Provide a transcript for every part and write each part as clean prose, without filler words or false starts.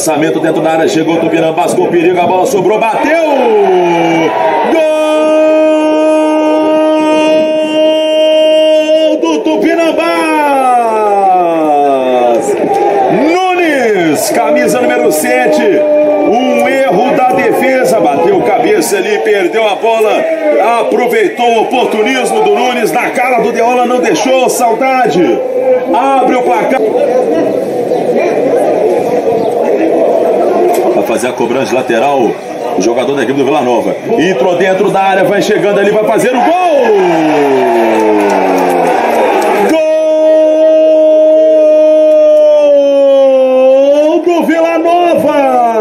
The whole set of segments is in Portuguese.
Lançamento dentro da área, chegou o Tupinambás com perigo, a bola sobrou, bateu! Gol do Tupinambás! Nunes, camisa número 7, um erro da defesa, bateu cabeça ali, perdeu a bola, aproveitou o oportunismo do Nunes, na cara do Deola, não deixou, saudade, abre o placar. Vai fazer a cobrança de lateral, o jogador da equipe do Vila Nova, entrou dentro da área, vai chegando ali, vai fazer o gol! Vila Nova,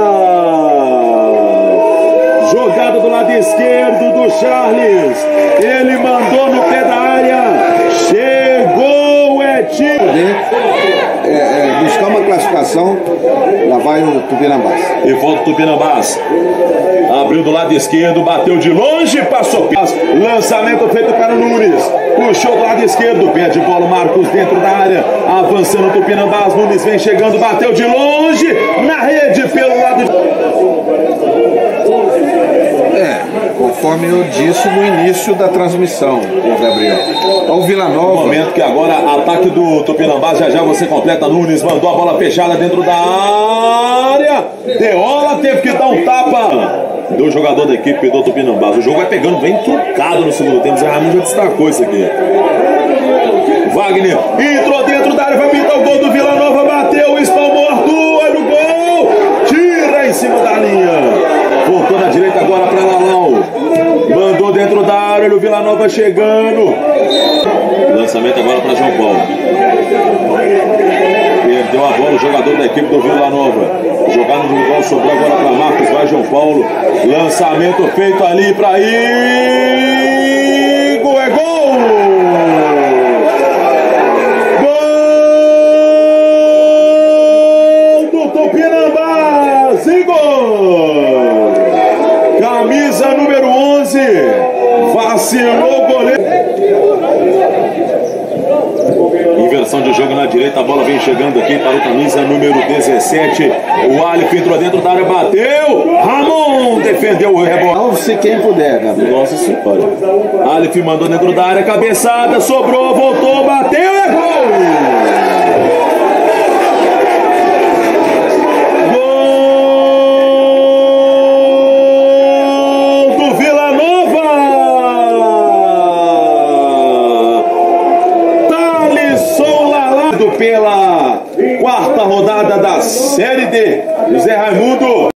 jogada do lado esquerdo do Charles, ele mandou no pé da área, chegou o Etinho, buscar uma classificação. Lá vai o Tupinambás e volta o Tupinambás, abriu do lado esquerdo, bateu de longe, passou, lançamento feito para o Nunes, puxou do lado esquerdo, perde bola, Marcos dentro da área, avançando o Tupinambás, Nunes vem chegando, bateu de longe, na rede pelo lado de... Conforme eu disse no início da transmissão, Gabriel. Ao Vila Nova. Momento que agora, ataque do Tupinambás, já você completa, Nunes mandou a bola fechada dentro da área, Deola teve que dar um tapa do jogador da equipe do Tupinambás. O jogo vai pegando bem truncado no segundo tempo, Zé Raimundo já destacou isso aqui. Wagner entrou dentro da área, vai pintar o gol do Vila Nova, bateu, espalmou Arthur, olha o gol, tira em cima da linha. Voltou na direita agora para Lalau. Mandou dentro da área, olha o Vila Nova chegando. Lançamento agora para João Paulo. Perdeu a bola o jogador da equipe do Vila Nova. Jogada no gol, sobrou agora para Marcos, vai João Paulo. Lançamento feito ali para Igor, é gol! Gol do Tupinambás, Igor! Camisa número 11, vacilou o goleiro. Inversão de jogo na direita, a bola vem chegando aqui para o camisa número 17. O Alif entrou dentro da área, bateu. Ramon defendeu o rebote. Salve-se quem puder, Gabriel. Nossa senhora. Alif mandou dentro da área, cabeçada, sobrou, voltou, bateu, é gol! Pela quarta rodada da Série D, José Raimundo.